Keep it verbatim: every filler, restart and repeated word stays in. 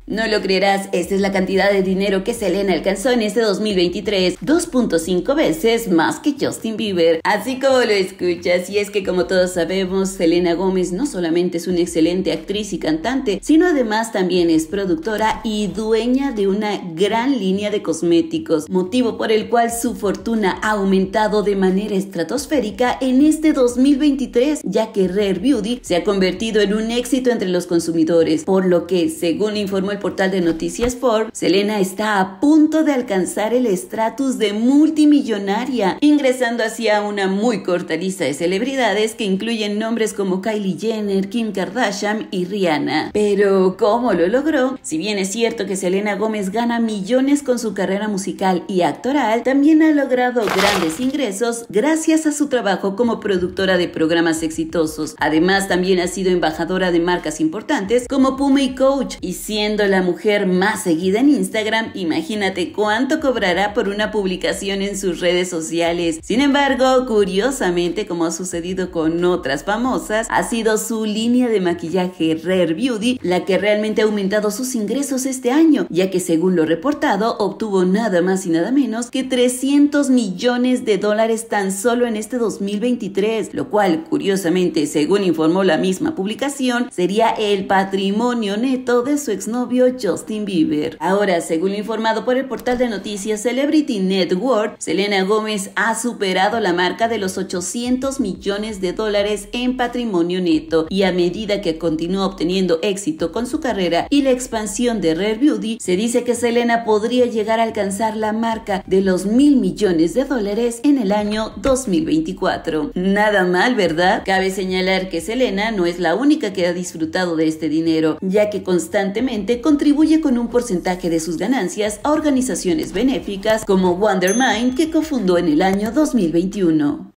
No lo creerás, esta es la cantidad de dinero que Selena alcanzó en este dos mil veintitrés, dos punto cinco veces más que Justin Bieber. Así como lo escuchas, y es que como todos sabemos, Selena Gomez no solamente es una excelente actriz y cantante, sino además también es productora y dueña de una gran línea de cosméticos, motivo por el cual su fortuna ha aumentado de manera estratosférica en este dos mil veintitrés, ya que Rare Beauty se ha convertido en un éxito entre los consumidores, por lo que, según informó el portal de noticias Forbes, Selena está a punto de alcanzar el estatus de multimillonaria, ingresando así a una muy corta lista de celebridades que incluyen nombres como Kylie Jenner, Kim Kardashian y Rihanna. Pero ¿cómo lo logró? Si bien es cierto que Selena Gomez gana millones con su carrera musical y actoral, también ha logrado grandes ingresos gracias a su trabajo como productora de programas exitosos. Además, también ha sido embajadora de marcas importantes como Puma y Coach, y siendo la mujer más seguida en Instagram, imagínate cuánto cobrará por una publicación en sus redes sociales. Sin embargo, curiosamente, como ha sucedido con otras famosas, ha sido su línea de maquillaje Rare Beauty la que realmente ha aumentado sus ingresos este año, ya que según lo reportado, obtuvo nada más y nada menos que trescientos millones de dólares tan solo en este dos mil veintitrés, lo cual, curiosamente, según informó la misma publicación, sería el patrimonio neto de su exnovio Justin Bieber. Ahora, según lo informado por el portal de noticias Celebrity Network, Selena Gomez ha superado la marca de los ochocientos millones de dólares en patrimonio neto, y a medida que continúa obteniendo éxito con su carrera y la expansión de Rare Beauty, se dice que Selena podría llegar a alcanzar la marca de los mil millones de dólares en el año dos mil veinticuatro. Nada mal, ¿verdad? Cabe señalar que Selena no es la única que ha disfrutado de este dinero, ya que constantemente contribuye con un porcentaje de sus ganancias a organizaciones benéficas como Wondermind, que cofundó en el año dos mil veintiuno.